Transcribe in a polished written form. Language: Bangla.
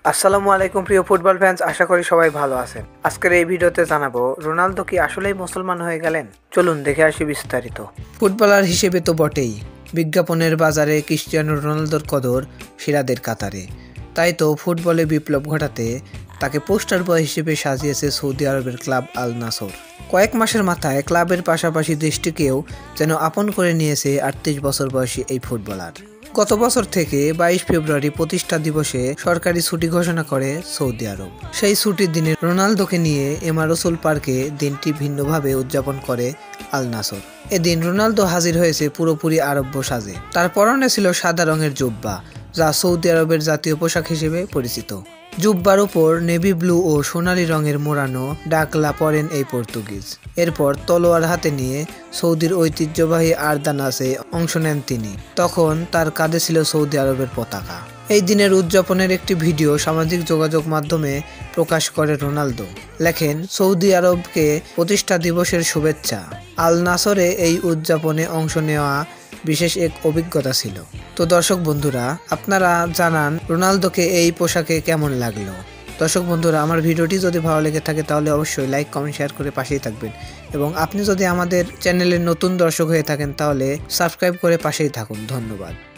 আসসালামু আলাইকুম প্রিয় ফুটবল ফ্যান্স, আশা করি সবাই ভালো আছেন। আজকের এই ভিডিওতে জানাবো রোনালদো কি আসলেই মুসলমান হয়ে গেলেন। চলুন দেখে আসি বিস্তারিত। ফুটবলার হিসেবে তো বটেই, বিজ্ঞাপনের বাজারে ক্রিস্টিয়ানো রোনালদোর কদর সেরাদের কাতারে। তাই তো ফুটবলে বিপ্লব ঘটাতে তাকে পোস্টার বয় হিসেবে সাজিয়েছে সৌদি আরবের ক্লাব আল নাসর। কয়েক মাসের মাথায় ক্লাবের পাশাপাশি দেশটিকেও যেন আপন করে নিয়েছে 38 বছর বয়সী এই ফুটবলার। গত বছর থেকে 22 ফেব্রুয়ারি প্রতিষ্ঠা দিবসে সরকারি ছুটি ঘোষণা করে সৌদি আরব। সেই ছুটির দিনে রোনালদোকে নিয়ে এমারসুল পার্কে দিনটি ভিন্নভাবে উদযাপন করে আল নাসর। এদিন রোনালদো হাজির হয়েছে পুরোপুরি আরব্য সাজে। তার পরনে ছিল সাদা রঙের জুব্বা, যা সৌদি আরবের জাতীয় পোশাক হিসেবে পরিচিত। জুব্বার উপর নেভি ব্লু ও সোনালী রঙের মোড়ানো ডাকলা পরেন এই পর্তুগিজ। এরপর তলোয়ার হাতে নিয়ে সৌদির ঐতিহ্যবাহী আরদানাসে অংশ নেন তিনি। তখন তার কাঁধে ছিল সৌদি আরবের পতাকা। এই দিনের উদযাপনের একটি ভিডিও সামাজিক যোগাযোগ মাধ্যমে প্রকাশ করে রোনালদো। লেখেন, সৌদি আরবকে প্রতিষ্ঠা দিবসের শুভেচ্ছা। আল নাসরে এই উদযাপনে অংশ নেওয়া বিশেষ এক অভিজ্ঞতা ছিল। তো দর্শক বন্ধুরা, আপনারা জানান রোনালদোকে এই পোশাকে কেমন লাগলো। দর্শক বন্ধুরা, আমার ভিডিওটি যদি ভালো লেগে থাকে তাহলে অবশ্যই লাইক, কমেন্ট, শেয়ার করে পাশেই থাকবেন। এবং আপনি যদি আমাদের চ্যানেলের নতুন দর্শক হয়ে থাকেন তাহলে সাবস্ক্রাইব করে পাশেই থাকুন। ধন্যবাদ।